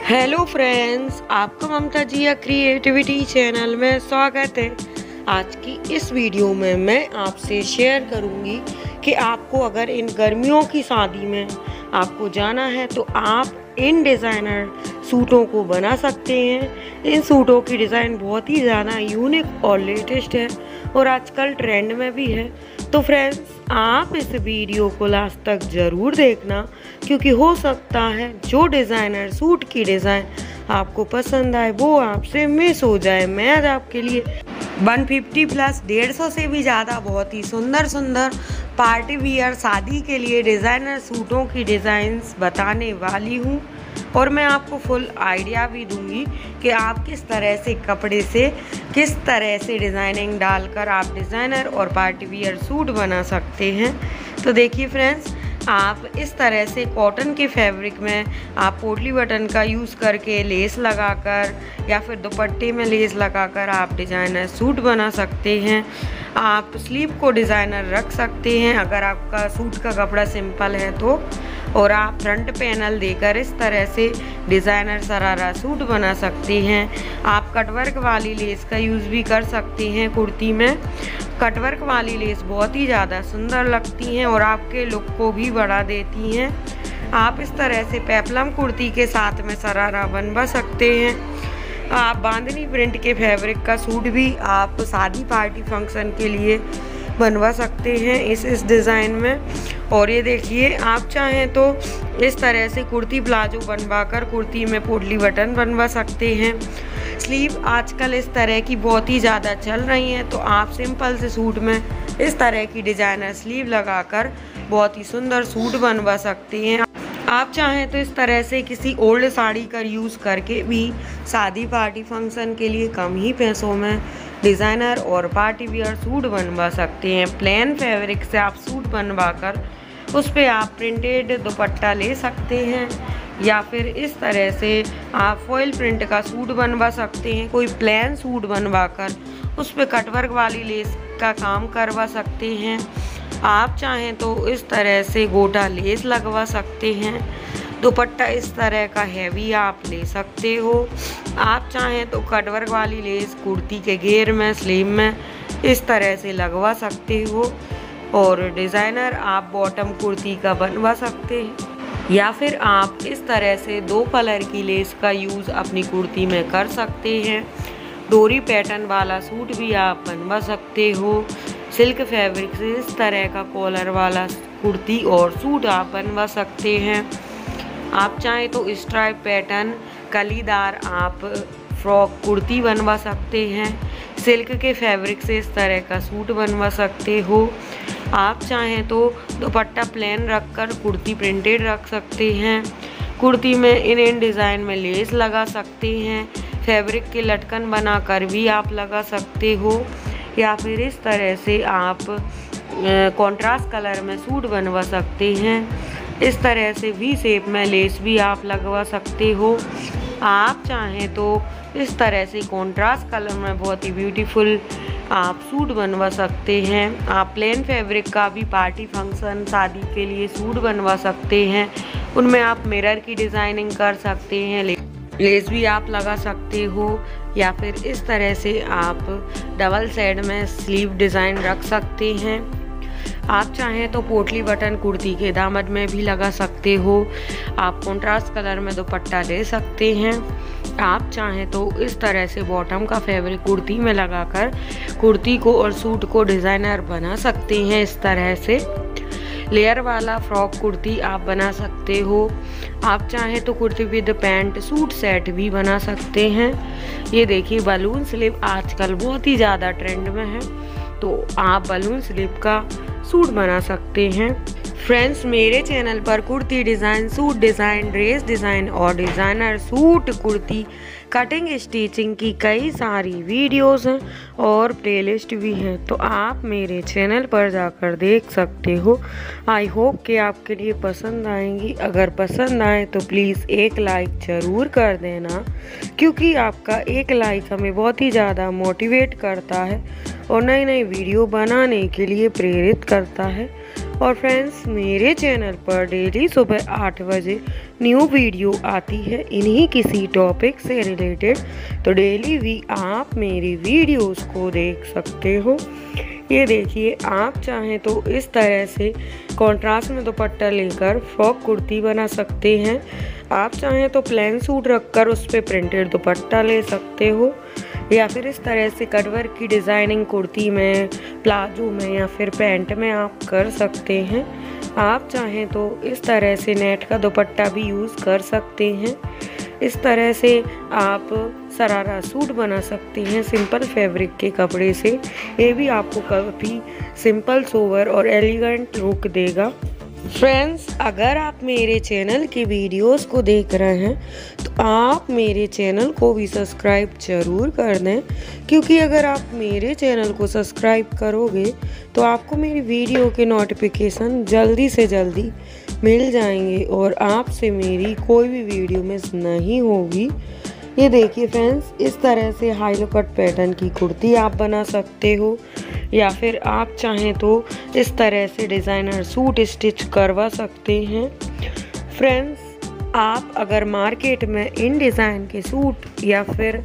Hello friends, आपका ममता जिया creativity channel में स्वागत है। आज की इस वीडियो में मैं आपसे शेयर करूंगी कि आपको अगर इन गर्मियों की शादी में आपको जाना है तो आप इन डिज़ाइनर सूटों को बना सकते हैं। इन सूटों की डिज़ाइन बहुत ही ज़्यादा यूनिक और लेटेस्ट है और आजकल ट्रेंड में भी है। तो फ्रेंड्स, आप इस वीडियो को लास्ट तक ज़रूर देखना, क्योंकि हो सकता है जो डिज़ाइनर सूट की डिज़ाइन आपको पसंद आए वो आपसे मिस हो जाए। मैं आज आपके लिए 150 प्लस 150 से भी ज़्यादा बहुत ही सुंदर सुंदर पार्टी वियर शादी के लिए डिज़ाइनर सूटों की डिज़ाइंस बताने वाली हूँ और मैं आपको फुल आइडिया भी दूंगी कि आप किस तरह से कपड़े से किस तरह से डिज़ाइनिंग डालकर आप डिज़ाइनर और पार्टी वियर सूट बना सकते हैं। तो देखिए फ्रेंड्स, आप इस तरह से कॉटन के फैब्रिक में आप पोटली बटन का यूज़ करके लेस लगाकर या फिर दुपट्टे में लेस लगाकर आप डिज़ाइनर सूट बना सकते हैं। आप स्लीव को डिज़ाइनर रख सकते हैं अगर आपका सूट का कपड़ा सिंपल है तो, और आप फ्रंट पैनल देकर इस तरह से डिज़ाइनर शरारा सूट बना सकते हैं। आप कटवर्क वाली लेस का यूज़ भी कर सकते हैं। कुर्ती में कटवर्क वाली लेस बहुत ही ज़्यादा सुंदर लगती हैं और आपके लुक को भी बढ़ा देती हैं। आप इस तरह से पेप्लम कुर्ती के साथ में शरारा बनवा सकते हैं। आप बांधनी प्रिंट के फैब्रिक का सूट भी आप शादी पार्टी फंक्शन के लिए बनवा सकते हैं इस डिज़ाइन में। और ये देखिए, आप चाहें तो इस तरह से कुर्ती प्लाजो बनवाकर कुर्ती में पोटली बटन बनवा सकते हैं। स्लीव आजकल इस तरह की बहुत ही ज़्यादा चल रही हैं, तो आप सिंपल से सूट में इस तरह की डिज़ाइनर स्लीव लगाकर बहुत ही सुंदर सूट बनवा सकते हैं। आप चाहें तो इस तरह से किसी ओल्ड साड़ी का यूज़ करके भी शादी पार्टी फंक्शन के लिए कम ही पैसों में डिज़ाइनर और पार्टी वियर सूट बनवा सकते हैं। प्लेन फैब्रिक से आप सूट बनवाकर उस पर आप प्रिंटेड दुपट्टा ले सकते हैं या फिर इस तरह से आप फॉइल प्रिंट का सूट बनवा सकते हैं। कोई प्लेन सूट बनवाकर उस पर कटवर्क वाली लेस का काम करवा सकते हैं। आप चाहें तो इस तरह से गोटा लेस लगवा सकते हैं। दुपट्टा इस तरह का हैवी आप ले सकते हो। आप चाहें तो कटवर्क वाली लेस कुर्ती के घेर में स्लीव में इस तरह से लगवा सकते हो और डिज़ाइनर आप बॉटम कुर्ती का बनवा सकते हैं, या फिर आप इस तरह से 2 कलर की लेस का यूज़ अपनी कुर्ती में कर सकते हैं। डोरी पैटर्न वाला सूट भी आप बनवा सकते हो। सिल्क फैब्रिक से इस तरह का कॉलर वाला कुर्ती और सूट आप बनवा सकते हैं। आप चाहें तो स्ट्राइप पैटर्न कलीदार आप फ्रॉक कुर्ती बनवा सकते हैं। सिल्क के फैब्रिक से इस तरह का सूट बनवा सकते हो। आप चाहें तो दुपट्टा प्लेन रखकर कुर्ती प्रिंटेड रख सकते हैं। कुर्ती में इन डिज़ाइन में लेस लगा सकते हैं। फैब्रिक के लटकन बनाकर भी आप लगा सकते हो, या फिर इस तरह से आप कॉन्ट्रास्ट कलर में सूट बनवा सकते हैं। इस तरह से वी शेप में लेस भी आप लगवा सकते हो। आप चाहें तो इस तरह से कॉन्ट्रास्ट कलर में बहुत ही ब्यूटीफुल आप सूट बनवा सकते हैं। आप प्लेन फैब्रिक का भी पार्टी फंक्शन शादी के लिए सूट बनवा सकते हैं। उनमें आप मिरर की डिज़ाइनिंग कर सकते हैं, लेस भी आप लगा सकते हो, या फिर इस तरह से आप डबल साइड में स्लीव डिज़ाइन रख सकते हैं। आप चाहें तो पोटली बटन कुर्ती के दामन में भी लगा सकते हो। आप कॉन्ट्रास्ट कलर में दुपट्टा ले सकते हैं। आप चाहें तो इस तरह से बॉटम का फैब्रिक कुर्ती में लगाकर कुर्ती को और सूट को डिज़ाइनर बना सकते हैं। इस तरह से लेयर वाला फ्रॉक कुर्ती आप बना सकते हो। आप चाहें तो kurti with pant suit set भी बना सकते हैं। ये देखिए, बलून स्लीव आजकल बहुत ही ज़्यादा ट्रेंड में है, तो आप बलून स्लीव का सूट बना सकते हैं। फ्रेंड्स, मेरे चैनल पर kurti design, suit design, dress design और designer suit kurti cutting stitching की कई सारी वीडियोस हैं और प्लेलिस्ट भी हैं, तो आप मेरे चैनल पर जाकर देख सकते हो। आई होप कि आपके लिए पसंद आएंगी। अगर पसंद आए तो प्लीज़ एक लाइक ज़रूर कर देना, क्योंकि आपका एक लाइक हमें बहुत ही ज़्यादा मोटिवेट करता है और नई नई वीडियो बनाने के लिए प्रेरित करता है। और फ्रेंड्स, मेरे चैनल पर डेली सुबह 8 बजे न्यू वीडियो आती है इन्हीं किसी टॉपिक से रिलेटेड, तो डेली भी आप मेरी वीडियोस को देख सकते हो। ये देखिए, आप चाहें तो इस तरह से कॉन्ट्रास्ट में दुपट्टा लेकर फ्रॉक कुर्ती बना सकते हैं। आप चाहें तो प्लेन सूट रखकर उस पर प्रिंटेड दुपट्टा ले सकते हो, या फिर इस तरह से कटवर्क की डिज़ाइनिंग कुर्ती में, प्लाजो में या फिर पैंट में आप कर सकते हैं। आप चाहें तो इस तरह से नेट का दुपट्टा भी यूज़ कर सकते हैं। इस तरह से आप शरारा सूट बना सकते हैं सिंपल फैब्रिक के कपड़े से। ये भी आपको काफ़ी सिंपल, सोवर और एलिगेंट लुक देगा। फ्रेंड्स, अगर आप मेरे चैनल की वीडियोस को देख रहे हैं तो आप मेरे चैनल को भी सब्सक्राइब ज़रूर कर दें, क्योंकि अगर आप मेरे चैनल को सब्सक्राइब करोगे तो आपको मेरी वीडियो के नोटिफिकेशन जल्दी से जल्दी मिल जाएंगे और आपसे मेरी कोई भी वीडियो मिस नहीं होगी। ये देखिए फ्रेंड्स, इस तरह से हाई कट पैटर्न की कुर्ती आप बना सकते हो, या फिर आप चाहें तो इस तरह से डिज़ाइनर सूट स्टिच करवा सकते हैं। फ्रेंड्स, आप अगर मार्केट में इन डिज़ाइन के सूट या फिर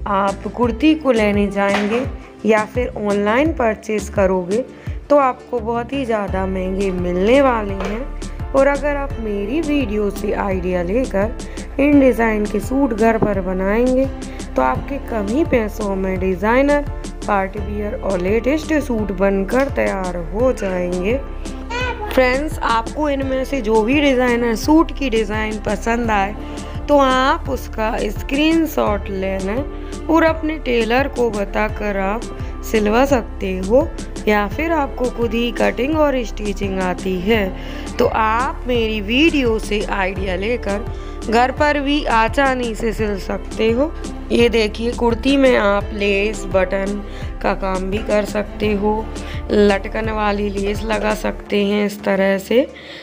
आप कुर्ती को लेने जाएंगे या फिर ऑनलाइन परचेज़ करोगे तो आपको बहुत ही ज़्यादा महंगे मिलने वाले हैं। और अगर आप मेरी वीडियो से आइडिया लेकर इन डिज़ाइन के सूट घर पर बनाएंगे तो आपके कम ही पैसों में डिज़ाइनर, पार्टी वियर और लेटेस्ट सूट बनकर तैयार हो जाएंगे। फ्रेंड्स, आपको इनमें से जो भी डिज़ाइनर सूट की डिज़ाइन पसंद आए तो आप उसका स्क्रीनशॉट ले लें और अपने टेलर को बताकर आप सिलवा सकते हो, या फिर आपको खुद ही कटिंग और स्टिचिंग आती है तो आप मेरी वीडियो से आइडिया लेकर घर पर भी आसानी से सिल सकते हो। ये देखिए, कुर्ती में आप लेस बटन का काम भी कर सकते हो, लटकन वाली लेस लगा सकते हैं। इस तरह से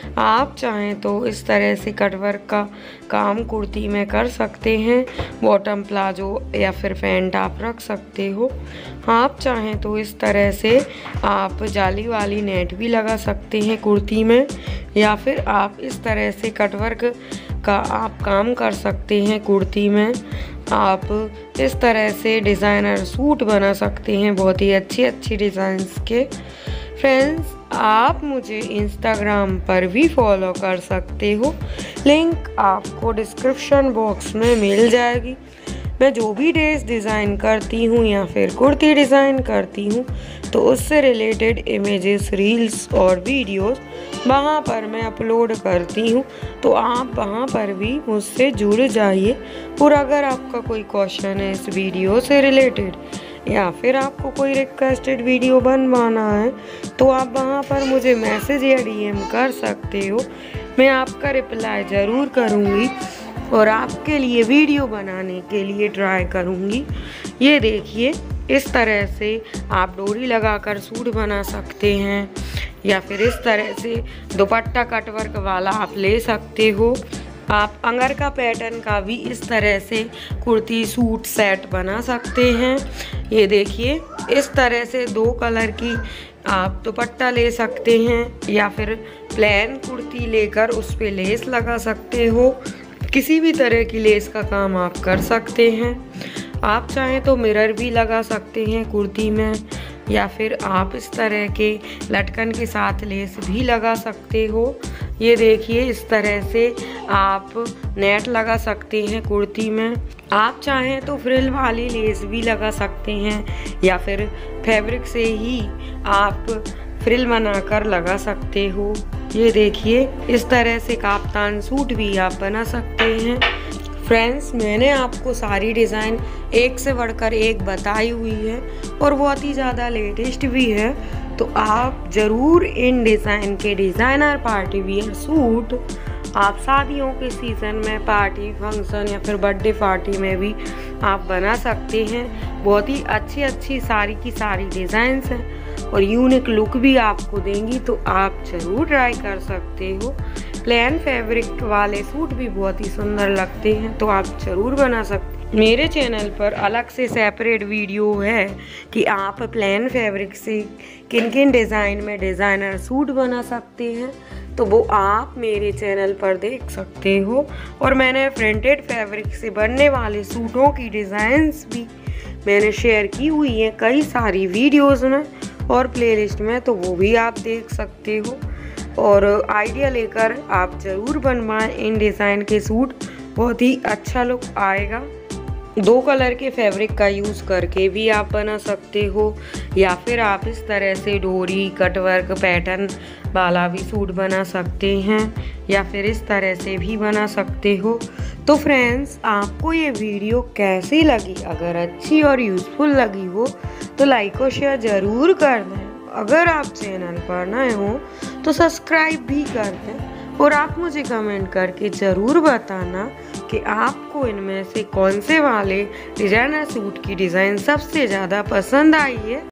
आप चाहें तो इस तरह से कटवर्क का काम कुर्ती में कर सकते हैं। बॉटम प्लाजो या फिर पैंट आप रख सकते हो। आप चाहें तो इस तरह से आप जाली वाली नेट भी लगा सकते हैं कुर्ती में, या फिर आप इस तरह से कटवर्क का आप काम कर सकते हैं कुर्ती में। आप इस तरह से डिज़ाइनर सूट बना सकते हैं बहुत ही अच्छी डिज़ाइंस के। फ्रेंड्स, आप मुझे इंस्टाग्राम पर भी फॉलो कर सकते हो, लिंक आपको डिस्क्रिप्शन बॉक्स में मिल जाएगी। मैं जो भी ड्रेस डिज़ाइन करती हूँ या फिर कुर्ती डिज़ाइन करती हूँ तो उससे रिलेटेड इमेजेस, रील्स और वीडियोस वहाँ पर मैं अपलोड करती हूँ, तो आप वहाँ पर भी मुझसे जुड़ जाइए। और अगर आपका कोई क्वेश्चन है इस वीडियो से रिलेटेड या फिर आपको कोई रिक्वेस्टेड वीडियो बनवाना है तो आप वहाँ पर मुझे मैसेज या डीएम कर सकते हो। मैं आपका रिप्लाई ज़रूर करूँगी और आपके लिए वीडियो बनाने के लिए ट्राई करूँगी। ये देखिए, इस तरह से आप डोरी लगाकर सूट बना सकते हैं, या फिर इस तरह से दुपट्टा कटवर्क वाला आप ले सकते हो। आप अंगर का पैटर्न का भी इस तरह से कुर्ती सूट सेट बना सकते हैं। ये देखिए, इस तरह से 2 कलर की आप दुपट्टा ले सकते हैं, या फिर प्लेन कुर्ती लेकर उस पर लेस लगा सकते हो। किसी भी तरह की लेस का काम आप कर सकते हैं। आप चाहें तो मिरर भी लगा सकते हैं कुर्ती में, या फिर आप इस तरह के लटकन के साथ लेस भी लगा सकते हो। ये देखिए, इस तरह से आप नेट लगा सकते हैं कुर्ती में। आप चाहें तो फ्रिल वाली लेस भी लगा सकते हैं, या फिर फैब्रिक से ही आप फ्रिल बनाकर लगा सकते हो। ये देखिए, इस तरह से काफ्तान सूट भी आप बना सकते हैं। फ्रेंड्स, मैंने आपको सारी डिज़ाइन एक से बढ़कर एक बताई हुई है और बहुत ही ज़्यादा लेटेस्ट भी है, तो आप ज़रूर इन डिज़ाइन के डिज़ाइनर पार्टी वियर सूट आप शादियों के सीज़न में, पार्टी फंक्शन या फिर बर्थडे पार्टी में भी आप बना सकते हैं। बहुत ही अच्छी सारी की सारी डिज़ाइंस हैं और यूनिक लुक भी आपको देंगी, तो आप ज़रूर ट्राई कर सकते हो। प्लेन फैब्रिक वाले सूट भी बहुत ही सुंदर लगते हैं, तो आप ज़रूर बना सकते हैं। मेरे चैनल पर अलग से सेपरेट वीडियो है कि आप प्लेन फैब्रिक से किन किन डिज़ाइन में डिज़ाइनर सूट बना सकते हैं, तो वो आप मेरे चैनल पर देख सकते हो। और मैंने प्रिंटेड फैब्रिक से बनने वाले सूटों की डिज़ाइंस भी मैंने शेयर की हुई हैं कई सारी वीडियोस में और प्लेलिस्ट में, तो वो भी आप देख सकते हो। और आइडिया लेकर आप ज़रूर बनवाएं इन डिज़ाइन के सूट, बहुत ही अच्छा लुक आएगा। 2 कलर के फैब्रिक का यूज़ करके भी आप बना सकते हो, या फिर आप इस तरह से डोरी कटवर्क पैटर्न वाला भी सूट बना सकते हैं, या फिर इस तरह से भी बना सकते हो। तो फ्रेंड्स, आपको ये वीडियो कैसी लगी? अगर अच्छी और यूज़फुल लगी हो तो लाइक और शेयर ज़रूर कर दें। अगर आप चैनल पर नए हो तो सब्सक्राइब भी कर दें, और आप मुझे कमेंट करके ज़रूर बताना कि आपको इनमें से कौन से वाले डिज़ाइनर सूट की डिज़ाइन सबसे ज़्यादा पसंद आई है।